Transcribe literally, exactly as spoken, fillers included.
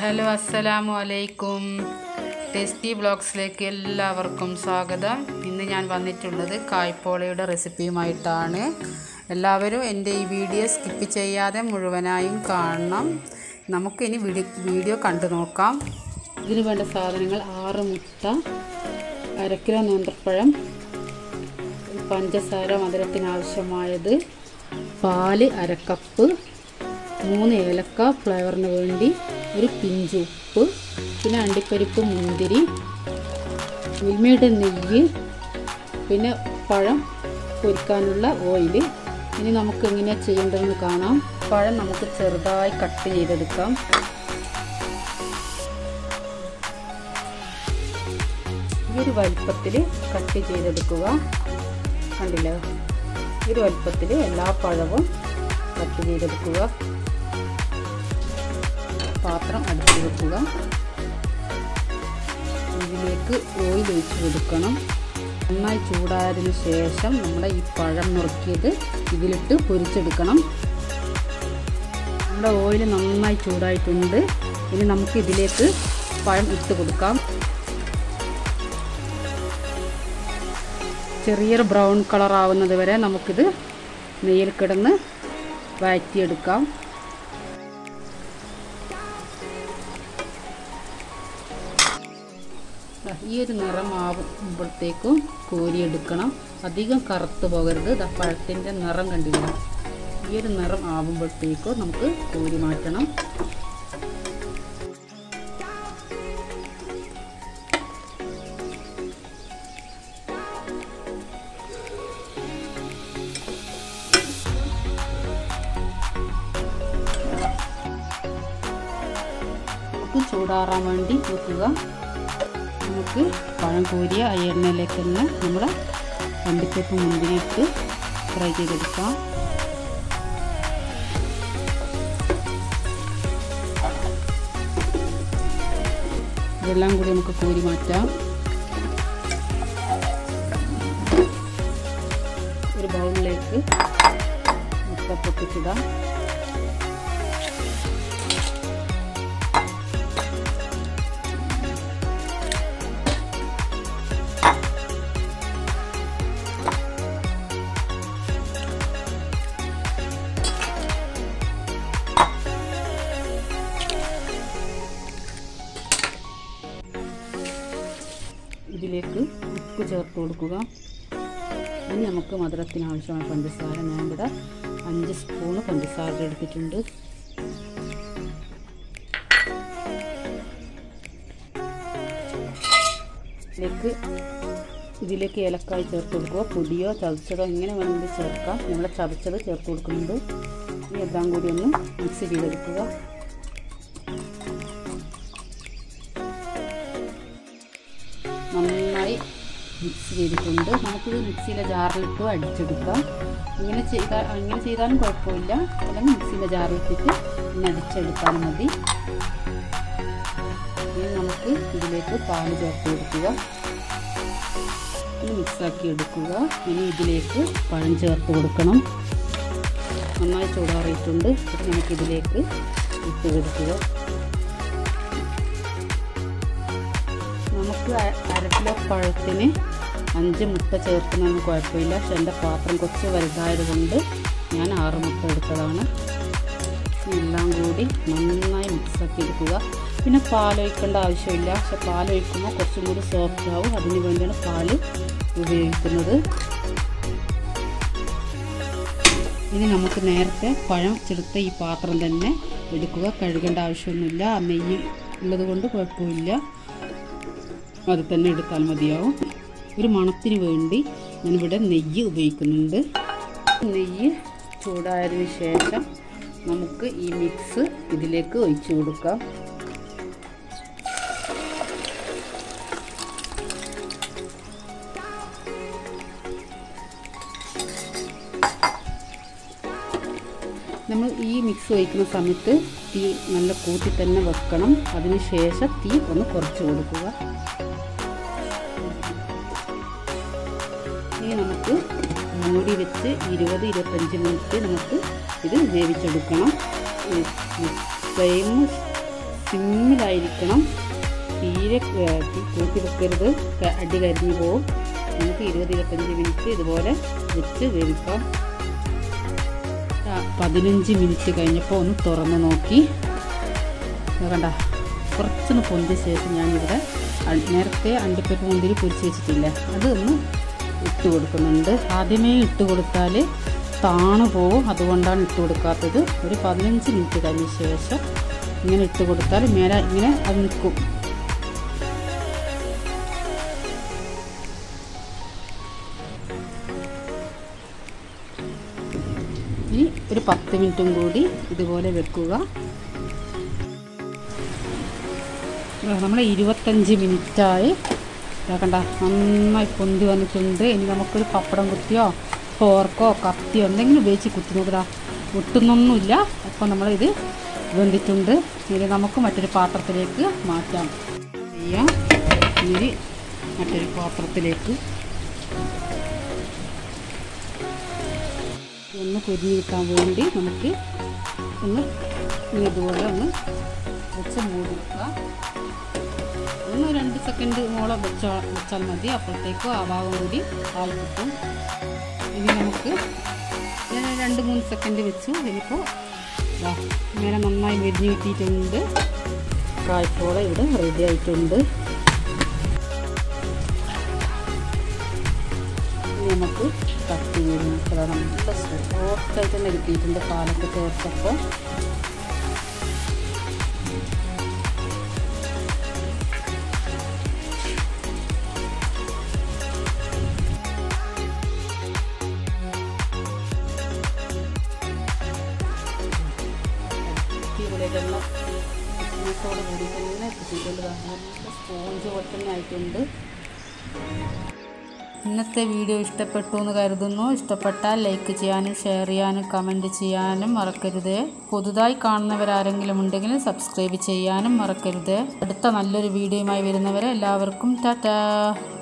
Hello അസ്സലാമു അലൈക്കും. Tasty ബ്ലോഗ്സിലേക്ക് എല്ലാവർക്കും സ്വാഗതം. ഇന്ന് ഞാൻ വന്നിട്ടുള്ളത് കായ്പോളയുടെ റെസിപ്പിയുമായിട്ടാണ്. എല്ലാവരും എൻ്റെ ഈ വീഡിയോ സ്കിപ്പ് ചെയ്യാതെ മുഴുവനായും കാണണം. നമുക്കിനി വീഡിയോ കണ്ടു നോക്കാം. ഇതിന് വേണ്ട സാധനങ്ങൾ: ആറ് മുട്ട, അര കിലോ നേന്ത്രപ്പഴം, പഞ്ചസാര മധുരത്തിനാവശ്യമായത്, പാല് അര കപ്പ്, മൂന്ന് ഏലക്ക ഫ്ലേവറിന് വേണ്ടി, ഒരു പിഞ്ച് ഉപ്പ്, പിന്നെ അണ്ടിപ്പരിപ്പ്, മുന്തിരി, മിൽമയുടെ നെയ്യ്, പിന്നെ പഴം പൊരിക്കാനുള്ള ഓയിൽ. ഇനി നമുക്ക് എങ്ങനെയാണ് ചെയ്യേണ്ടതെന്ന് കാണാം. പഴം നമുക്ക് ചെറുതായി കട്ട് ചെയ്തെടുക്കാം. ഈ ഒരു വലുപ്പത്തിൽ കട്ട് ചെയ്തെടുക്കുക. കണ്ടില്ല, ഈ ഒരു വലുപ്പത്തിൽ എല്ലാ പഴവും കട്ട് ചെയ്തെടുക്കുക. പാത്രം അടുപ്പിൽ വെക്കുക. ഇതിലേക്ക് ഓയിൽ ഒഴിച്ച് കൊടുക്കണം. നന്നായി ചൂടായതിന് ശേഷം നമ്മൾ ഈ പഴം നുറുക്കിയത് ഇതിലിട്ട് പൊരിച്ചെടുക്കണം. നമ്മുടെ ഓയിൽ നന്നായി ചൂടായിട്ടുണ്ട്. ഇനി നമുക്ക് ഇതിലേക്ക് പഴം ഇട്ട് കൊടുക്കാം. ചെറിയൊരു ബ്രൗൺ കളർ ആവുന്നത് വരെ നമുക്കിത് നെയ്യിൽ കിടന്ന് വഴറ്റിയെടുക്കാം. ഈ ഒരു നിറം ആവുമ്പോഴത്തേക്കും കോരിയെടുക്കണം. അധികം കറുത്ത് പോകരുത്. പഴത്തിൻ്റെ നിറം കണ്ടില്ല. ഈ ഒരു നിറം ആവുമ്പോഴത്തേക്കും നമുക്ക് കോരി മാറ്റണം. നമുക്ക് ചൂടാറാൻ വേണ്ടി വെക്കുക. നമുക്ക് പഴം കോരിയ ആ എണ്ണയിലേക്ക് തന്നെ നമ്മൾ അണ്ടിപ്പരിപ്പ് മുന്തിരി ഇട്ട് ഫ്രൈ ചെയ്തെടുക്കാം. ഇതെല്ലാം കൂടി നമുക്ക് കോരി മാറ്റാം. ഒരു ബൗളിലേക്ക് മുട്ട പൊട്ടിച്ചിടാം. ഇതിലേക്ക് ഉപ്പ് ചേർത്ത് കൊടുക്കുക. ഇനി നമുക്ക് മധുരത്തിന് ആവശ്യമായ പഞ്ചസാര, ഞാൻ ഇവിടെ അഞ്ച് സ്പൂണ് പഞ്ചസാര എടുത്തിട്ടുണ്ട്. ഇതിലേക്ക് ഇതിലേക്ക് ഏലക്കായ് ചേർത്ത് കൊടുക്കുക. പൊടിയോ ചതച്ചതോ എങ്ങനെ വേണമെങ്കിൽ ചേർക്കാം. നമ്മൾ ചതച്ചത് ചേർത്ത് കൊടുക്കുന്നുണ്ട്. ഇനി എല്ലാം കൂടി ഒന്ന് മിക്സ് ചെയ്തെടുക്കുക. നന്നായി മിക്സ് ചെയ്തിട്ടുണ്ട്. നമുക്കിത് മിക്സിയിലെ ജാറിലിട്ട് അടിച്ചെടുക്കാം. ഇങ്ങനെ ചെയ്താൽ അങ്ങനെ ചെയ്താലും കുഴപ്പമില്ല. അല്ലെങ്കിൽ മിക്സിയിലെ ജാറിലിട്ടിട്ട് ഇങ്ങനെ അടിച്ചെടുത്താലും മതി. ഇനി നമുക്ക് ഇതിലേക്ക് പാല് ചേർത്ത് കൊടുക്കുക. ഇനി മിക്സാക്കി എടുക്കുക. ഇനി ഇതിലേക്ക് പഴം ചേർത്ത് കൊടുക്കണം. നന്നായി ചൂടാറിയിട്ടുണ്ട്. ഇത് നമുക്കിതിലേക്ക് ഇട്ട് കൊടുക്കുക. നമുക്ക് അര കിലോ പഴത്തിന് അഞ്ച് മുട്ട ചേർക്കുന്നതൊന്നും കുഴപ്പമില്ല. പക്ഷെ എൻ്റെ പാത്രം കുറച്ച് വലുതായത് കൊണ്ട് ഞാൻ ആറ് മുട്ട എടുത്തതാണ്. എല്ലാം കൂടി നന്നായി മിക്സാക്കി എടുക്കുക. പിന്നെ പാലൊഴിക്കേണ്ട ആവശ്യമില്ല. പക്ഷെ പാലൊഴിക്കുമ്പോൾ കുറച്ചും കൂടി സോഫ്റ്റ് ആവും. അതിന് വേണ്ടിയാണ് പാല് ഉപയോഗിക്കുന്നത്. ഇനി നമുക്ക് നേരത്തെ പഴം ചെറുത്ത ഈ പാത്രം തന്നെ എടുക്കുക. കഴുകേണ്ട ആവശ്യമൊന്നുമില്ല. ആ നെയ്യ് ഉള്ളത് കൊണ്ട് കുഴപ്പമില്ല. അത് തന്നെ എടുത്താൽ മതിയാവും. ഒരു മണത്തിന് വേണ്ടി ഞാനിവിടെ നെയ്യ് ഉപയോഗിക്കുന്നുണ്ട്. നെയ്യ് ചൂടായതിന് ശേഷം നമുക്ക് ഈ മിക്സ് ഇതിലേക്ക് ഒഴിച്ചു കൊടുക്കാം. നമ്മൾ ഈ മിക്സ് ഒഴിക്കുന്ന സമയത്ത് തീ നല്ല കൂട്ടി തന്നെ വെക്കണം. അതിന് ശേഷം തീ ഒന്ന് കുറച്ച് കൊടുക്കുക. ഇനി നമുക്ക് മൂടി വെച്ച് ഇരുപത് ഇരുപത്തഞ്ച് മിനിറ്റ് നമുക്ക് ഇത് വേവിച്ചെടുക്കണം. ഫ്ലെയിം സിമ്മിലായിരിക്കണം. തീരെ കൂട്ടി വെക്കരുത്, അടി കരിഞ്ഞു പോവും. നമുക്ക് ഇരുപത് ഇരുപത്തഞ്ച് മിനിറ്റ് ഇതുപോലെ വെച്ച് വേവിക്കാം. പതിനഞ്ച് മിനിറ്റ് കഴിഞ്ഞപ്പോൾ ഒന്ന് തുറന്ന് നോക്കി. കണ്ട കുറച്ചൊന്ന് പൊന്തിയ ശേഷം ഞാനിവിടെ നേരത്തെ അണ്ടിപ്പരിപ്പ് മുന്തിരി പൊരിച്ച് വെച്ചിട്ടില്ല, അത് ഒന്ന് ഇട്ട് കൊടുക്കുന്നുണ്ട്. ആദ്യമേ ഇട്ട് കൊടുത്താൽ താണു പോവും, അതുകൊണ്ടാണ് ഇട്ട് കൊടുക്കാത്തത്. ഒരു പതിനഞ്ച് മിനിറ്റ് കഴിഞ്ഞ ശേഷം ഇങ്ങനെ ഇട്ട് കൊടുത്താൽ മേലെ ഇങ്ങനെ അത് നിൽക്കും. ഇനി ഒരു പത്ത് മിനിറ്റും കൂടി ഇതുപോലെ വെക്കുക. നമ്മൾ ഇരുപത്തഞ്ച് മിനിറ്റായി. കണ്ട നന്നായി പൊന്തി വന്നിട്ടുണ്ട്. ഇനി നമുക്കൊരു പപ്പടം കുത്തിയോ ഫോർക്കോ കത്തിയോ എന്തെങ്കിലും ഉപയോഗിച്ച് കുത്തി നോക്കുക, ഒട്ടുന്നൊന്നുമില്ല. അപ്പോൾ നമ്മളിത് വെന്തിട്ടുണ്ട്. ഇനി നമുക്ക് മറ്റൊരു പാത്രത്തിലേക്ക് മാറ്റാം ചെയ്യാം. ഇനി മറ്റൊരു പാത്രത്തിലേക്ക് ഒന്ന് പൊരിഞ്ഞ് കിട്ടാൻ വേണ്ടി നമുക്ക് ഒന്ന് ഇതുപോലെ ഒന്ന് വെച്ച് മൂടി വെക്കുക. ഒന്ന് രണ്ട് സെക്കൻഡ് മോളം വെച്ചാൽ വെച്ചാൽ മതി. അപ്പോഴത്തേക്കും ആ ഭാഗം കൂടി ആയി കിട്ടും. ഇനി നമുക്ക് രണ്ട് മൂന്ന് സെക്കൻഡ് വെച്ചു. ഇനിയിപ്പോൾ ഇങ്ങനെ നന്നായി മെരിഞ്ഞ് കിട്ടിയിട്ടുണ്ട്. കായ്പോള ഇവിടെ റെഡി ആയിട്ടുണ്ട്. ഇനി നമുക്ക് കട്ട് ചെയ്ത് നോക്കുക. നല്ല സോഫ്റ്റായിട്ട് തന്നെ കിട്ടിയിട്ടുണ്ട് പാലൊക്കെ ചേർത്തപ്പോൾ. വെള്ളം തിക്നെസ്സോട് കൂടി തന്നെ കിട്ടിയിട്ടുണ്ട്. നല്ല സ്പോഞ്ച് പോലെ തന്നെ ആയിട്ടുണ്ട്. ഇന്നത്തെ വീഡിയോ ഇഷ്ടപ്പെട്ടു എന്ന് കരുതുന്നു. ഇഷ്ടപ്പെട്ടാൽ ലൈക്ക് ചെയ്യാനും ഷെയർ ചെയ്യാനും കമൻറ്റ് ചെയ്യാനും മറക്കരുത്. പുതുതായി കാണുന്നവരാരെങ്കിലും ഉണ്ടെങ്കിൽ സബ്സ്ക്രൈബ് ചെയ്യാനും മറക്കരുത്. അടുത്ത നല്ലൊരു വീഡിയോയുമായി വരുന്നവരെ എല്ലാവർക്കും ടാറ്റാ.